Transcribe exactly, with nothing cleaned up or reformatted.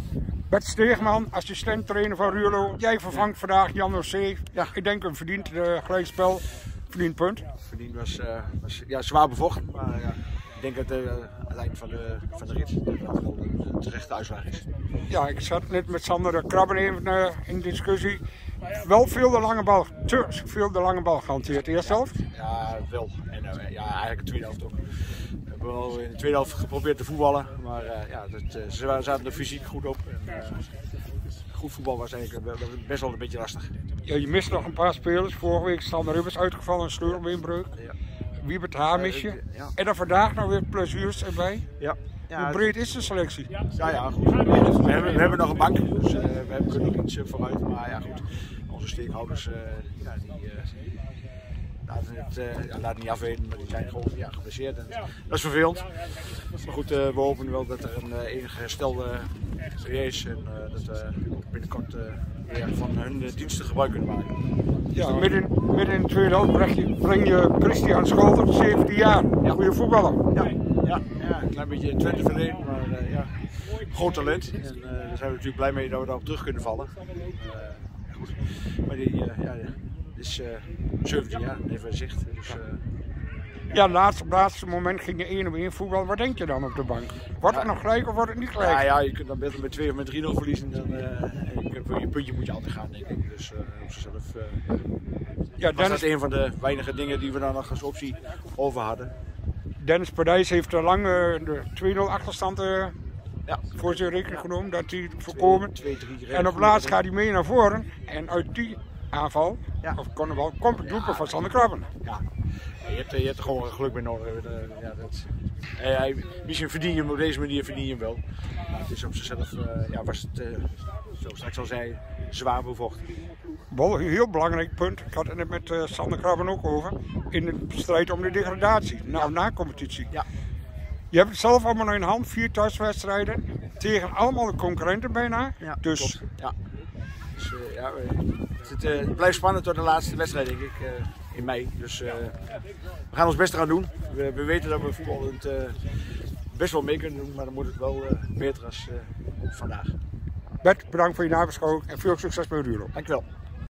Bert Steegman, assistent-trainer van Ruurlo. Jij vervangt ja. vandaag Jan Ossé. Ja, ik denk een verdiend uh, gelijkspel, verdiend punt. Verdiend was, uh, was ja, zwaar bevochten, maar ja, ik denk dat uh, aan het eind van de, van de rit dat het wel een terechte uitslag is. Ja, ik zat net met Sander Krabben even uh, in discussie. Wel veel de lange bal, te veel de lange bal gehanteerd. Eerste helft? Ja, wel. En uh, ja, eigenlijk de tweede helft ook. We hebben wel in de tweede helft geprobeerd te voetballen, maar uh, ja, dat, uh, ze zaten er fysiek goed op. En, uh, goed voetbal was eigenlijk best wel een beetje lastig. Ja, je mist nog een paar spelers. Vorige week Sander Rubbers uitgevallen, een sleutelbeenbreuk. Ja. Wiebert Haar mis je. Uh, ja. En dan vandaag nog weer pleziers erbij. Ja. Ja, hoe breed is de selectie? Ja, ja, goed. We hebben, we hebben nog een bank, dus uh, we hebben kunnen nog iets uh, vooruit. Maar ja, goed. Onze steekhouders uh, ja, die, uh, laten het uh, ja, laten niet afweten, maar die zijn gewoon ja, geblesseerd. En dat is vervelend. Maar goed, uh, we hopen wel dat er een uh, enige herstel uh, is en uh, dat we uh, binnenkort uh, weer van hun uh, diensten gebruik kunnen maken. Ja, midden, midden in de tweede helft breng je, breng je Christian Scholder, zeventien jaar. Ja. Goeie voetballer. Ja, ja, ja, een klein beetje in Twente verleden, maar uh, ja, groot talent. En uh, daar zijn we natuurlijk blij mee dat we daarop terug kunnen vallen. Uh, goed. Maar die uh, ja, is uh, zeventien jaar, even zicht. Dus, uh, ja, laatste, op het laatste moment ging je één op één voetbal. Wat denk je dan op de bank? Wordt het ja, nog gelijk of wordt het niet gelijk? Ja, ja, je kunt dan beter met twee of met drie nul verliezen. Dan, uh, je, voor je puntje moet je altijd gaan, denk ik. Dus uh, op zichzelf uh, ja, was dat een van de weinige dingen die we dan nog als optie over hadden. Dennis Pardijs heeft er lang uh, de twee nul achterstand uh, ja. voor zijn rekening ja. genomen, dat hij voorkomen. twee, twee, drie, en op laatst gaat hij mee naar voren en uit die aanval, ja. of kon er wel, komt het doelpunt ja, van Sander Krabben. Ja. Je hebt, je hebt er gewoon geluk bij nodig. Ja, dat, hij, misschien verdien je hem op deze manier verdien je hem wel. Maar het is op zichzelf, uh, ja, was het, uh, zoals straks al zei, zwaar bevochten. Wel een heel belangrijk punt. Ik had het net met uh, Sander Krabben ook over. In de strijd om de degradatie, na, ja. na competitie. Ja. Je hebt het zelf allemaal in hand, vier thuiswedstrijden. Tegen allemaal de concurrenten bijna. Ja, dus klopt. Ja. Dus, uh, ja, het, uh, het blijft spannend tot de laatste wedstrijd, denk ik, uh, in mei. Dus uh, we gaan ons best eraan doen. We, we weten dat we voetbal uh, best wel mee kunnen doen, maar dan moet het wel uh, beter als uh, vandaag. Bert, bedankt voor je nabeschouwing en veel succes bij Ruurlo. Dankjewel.